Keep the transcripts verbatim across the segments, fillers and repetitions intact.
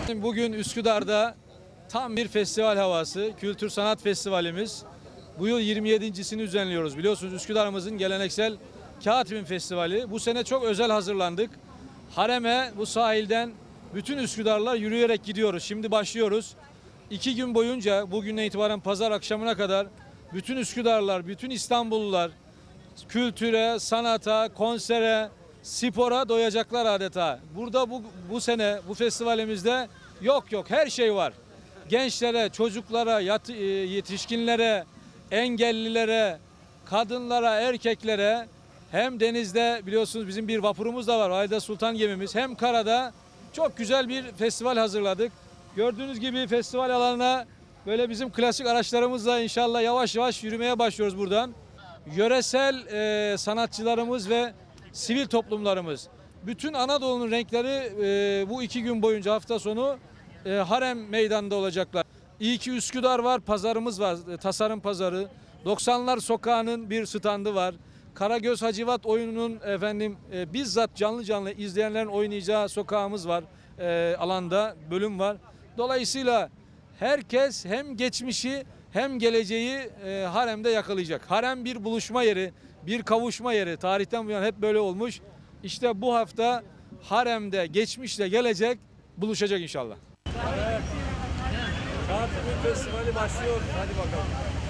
Bugün Üsküdar'da tam bir festival havası, kültür sanat festivalimiz. Bu yıl yirmi yedincisini düzenliyoruz. Biliyorsunuz Üsküdar'ımızın geleneksel Kağıtbin Festivali. Bu sene çok özel hazırlandık. Harem'e bu sahilden bütün Üsküdarlar yürüyerek gidiyoruz. Şimdi başlıyoruz. İki gün boyunca bugünden itibaren pazar akşamına kadar bütün Üsküdarlar, bütün İstanbullular kültüre, sanata, konsere, spora doyacaklar adeta. Burada bu, bu sene bu festivalimizde yok yok her şey var. Gençlere, çocuklara, yat, yetişkinlere, engellilere, kadınlara, erkeklere hem denizde biliyorsunuz bizim bir vapurumuz da var. Valide Sultan gemimiz. Hem karada çok güzel bir festival hazırladık. Gördüğünüz gibi festival alanına böyle bizim klasik araçlarımızla inşallah yavaş yavaş yürümeye başlıyoruz buradan. Yöresel e, sanatçılarımız ve sivil toplumlarımız. Bütün Anadolu'nun renkleri e, bu iki gün boyunca hafta sonu e, Harem Meydanı'nda olacaklar. İyi ki Üsküdar var, pazarımız var, e, tasarım pazarı. doksanlar Sokağı'nın bir standı var. Karagöz Hacivat oyununun efendim e, bizzat canlı canlı izleyenlerin oynayacağı sokağımız var. E, alanda bölüm var. Dolayısıyla herkes hem geçmişi hem geleceği e, haremde yakalayacak. Harem bir buluşma yeri, bir kavuşma yeri. Tarihten bu yana hep böyle olmuş. İşte bu hafta haremde geçmişle gelecek buluşacak inşallah. Evet. Kağıtbin Festivali başlıyor. Hadi bakalım.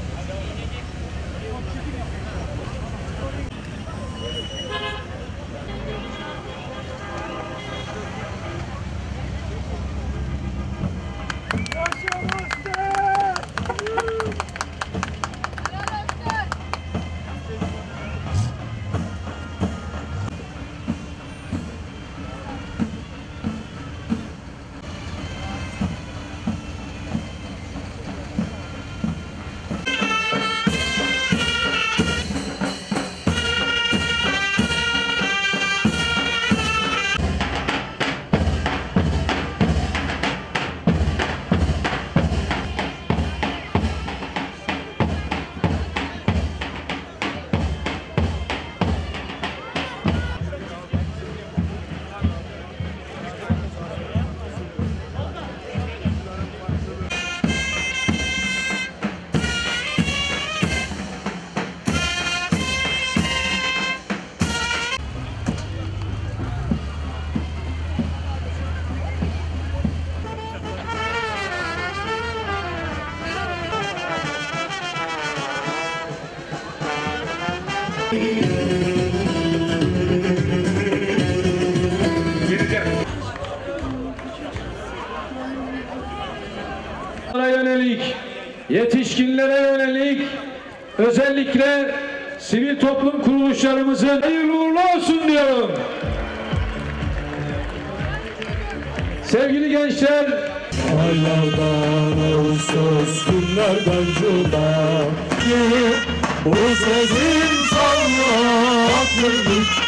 Yönelik, yetişkinlere yönelik özellikle sivil toplum kuruluşlarımızın hayırlı uğurlu olsun diyorum. Sevgili gençler, aylardan Ağustos günlerden Cuma bu sözün salla aklım